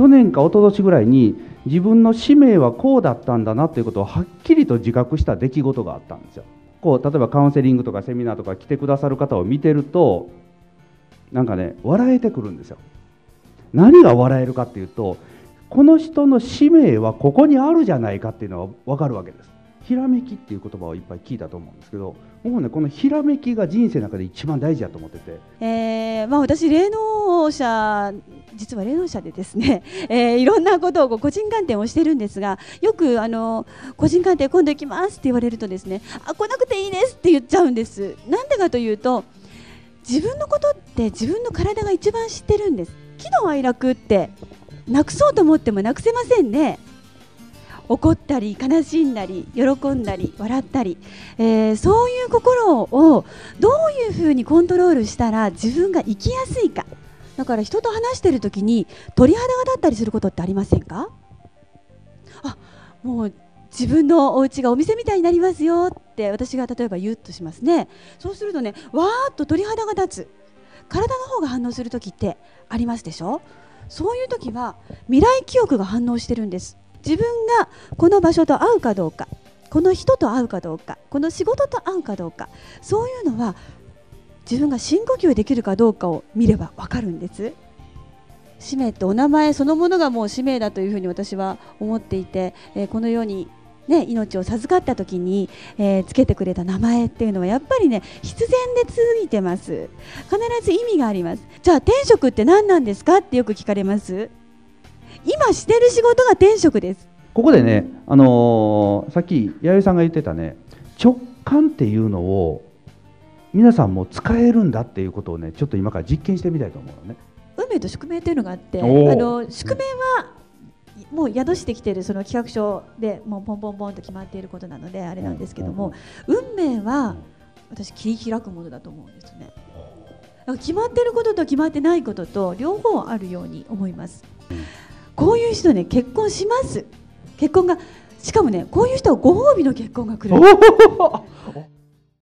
去年か一昨年ぐらいに自分の使命はこうだったんだなということをはっきりと自覚した出来事があったんですよ。こう例えばカウンセリングとかセミナーとか来てくださる方を見てると、なんかね、笑えてくるんですよ。何が笑えるかっていうと、この人の使命はここにあるじゃないかっていうのが分かるわけです。ひらめきっていう言葉をいっぱい聞いたと思うんですけど、もうね、このひらめきが人生の中で一番大事だと思ってて、 私実は霊能者でですね、いろんなことを個人鑑定をしてるんですが、よく個人鑑定今度行きますって言われるとですね、来なくていいですって言っちゃうんです。なんでかというと、自分のことって自分の体が一番知ってるんです。喜怒哀楽ってなくそうと思ってもなくせませんね。怒ったり悲しんだり喜んだり笑ったり、そういう心をどういうふうにコントロールしたら自分が生きやすいか。だから人と話してる時に鳥肌が立ったりすることってありませんか？もう自分のお家がお店みたいになりますよって私が例えば言うとしますね。そうするとね、わーっと鳥肌が立つ、体の方が反応する時ってありますでしょ。そういう時は未来記憶が反応してるんです。自分がこの場所と会うかどうか、この人と会うかどうか、この仕事と会うかどうか、そういうのは自分が深呼吸できるかどうかを見れば分かるんです。使命ってお名前そのものがもう使命だというふうに私は思っていて、このようにね、命を授かった時に、つけてくれた名前っていうのはやっぱりね、必然でついてます。必ず意味があります。じゃあ天職って何なんですかってよく聞かれます。今してる仕事が天職です。 ここでね、さっき弥生さんが言ってたね、直感っていうのを皆さんも使えるんだっていうことをね、ちょっと今から実験してみたいと思うのね。 運命と宿命というのがあって、宿命はもう宿してきているその企画書でもうポンポンポンと決まっていることなのであれなんですけども、運命は私切り開くものだと思うんですね。だから決まっていることと決まってないことと両方あるように思います。こういう人ね、結婚します。結婚がしかもね、こういう人はご褒美の結婚が来る。